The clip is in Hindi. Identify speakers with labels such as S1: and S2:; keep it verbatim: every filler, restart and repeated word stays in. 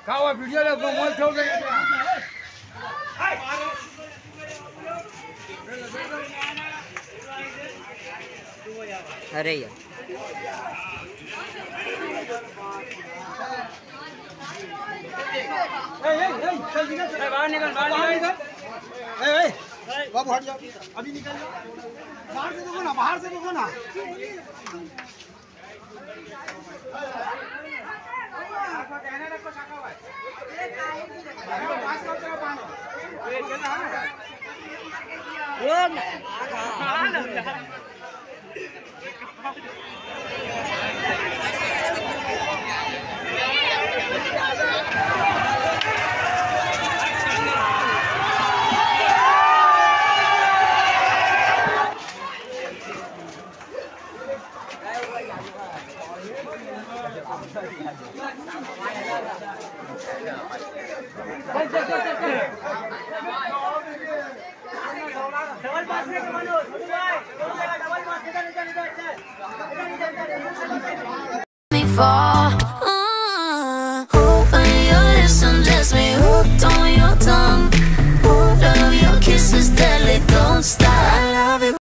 S1: खाओ वीडियो ले मोबाइल छोड़ दे
S2: अरे यार
S1: बाहर निकल बाहर निकल
S3: बाबू हट जाओ अभी निकल जाओ बाहर से देखो ना बाहर से देखो ना डबल पास में कमानो छोटू भाई डबल पास इधर इधर इधर इधर